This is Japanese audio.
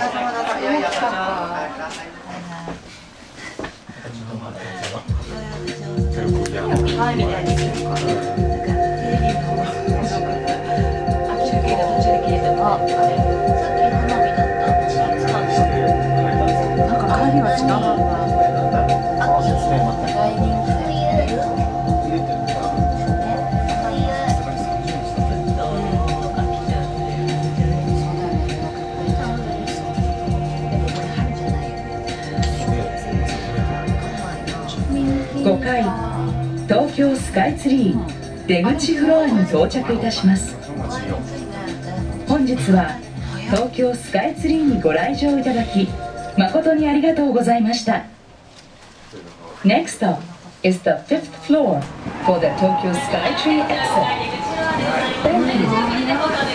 5階東京スカイツリー出口フロアに到着いたします。本日は東京スカイツリーにご来場いただき誠にありがとうございました。 Next stop is the 5th floor for the Tokyo Skytree exit. Thank you.